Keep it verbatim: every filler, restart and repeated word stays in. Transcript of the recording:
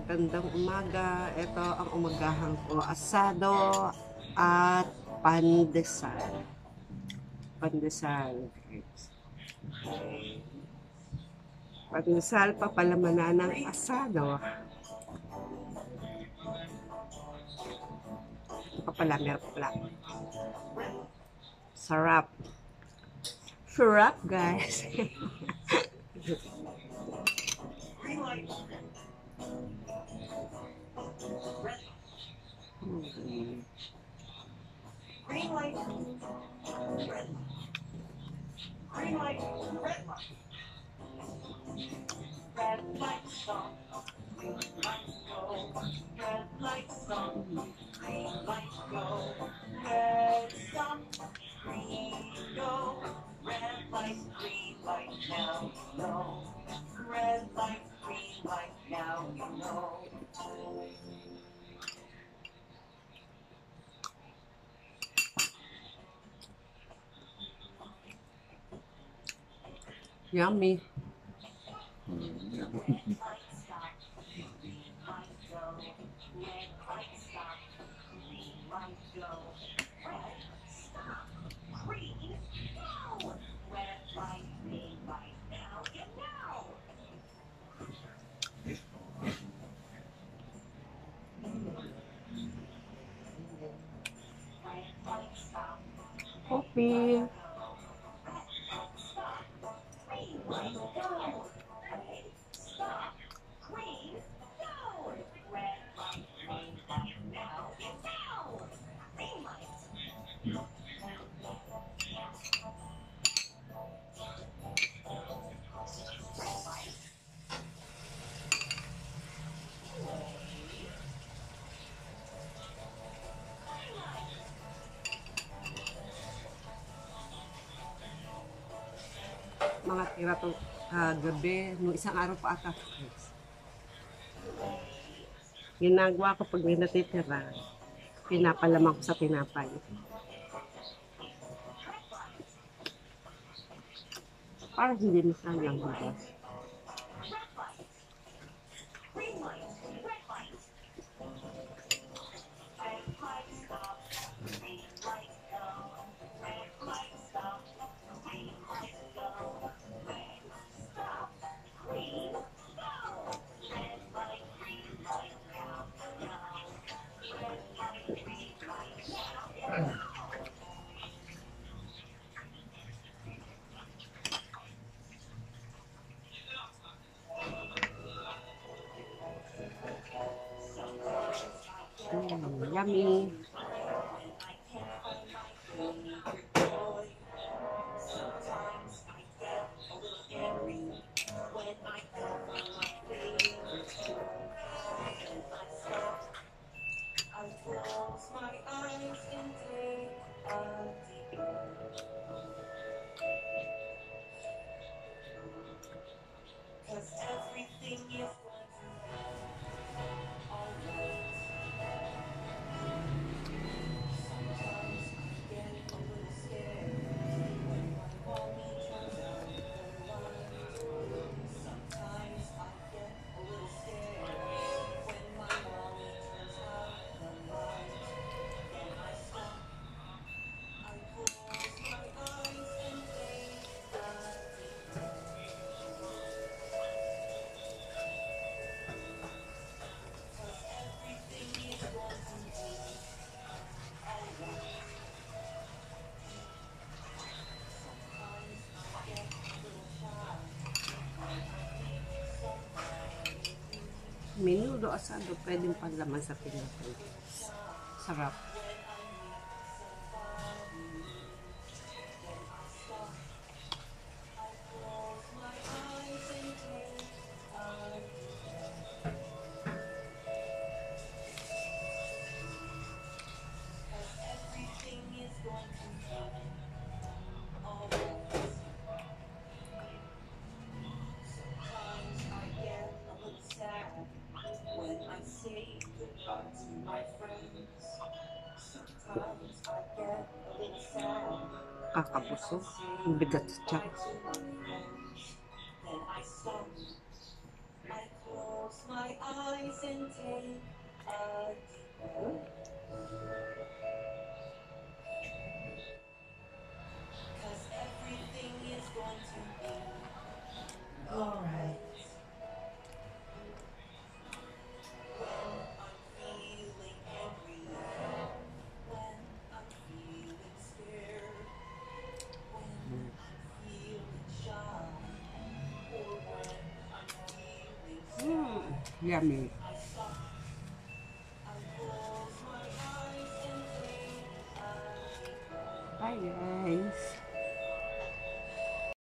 Magandang umaga. Ito ang umagahan ko. Asado at pandesal. Pandesal. Pandesal, papalamanan ng asado. Papala, meron papala. Sarap. Sarap, guys. Hmm. Green light, red light. Green light, red light. Red light stop. Green light go. Red light stop. Green light go. Red stop. Green go. Red light, green light now you know. Red light, green light now you know. Yummy. Coffee. Mga tira to uh, gabi, nung isang araw pa ata. Ginagawa ko pag may natitira, pinapalamang ko sa tinapay. Para hindi masayang bukas. Mm, yummy. Menudo asado, pwedeng panlaman sa tinapay. Sarap. Kakabusog. Ang bigat sa tiyan. Close my eyes and take a deep breath. Cause everything is going to be alright. When I'm feeling angry, when I'm feeling scared, when I'm feeling shy, or when I'm feeling Mm, sad, yummy.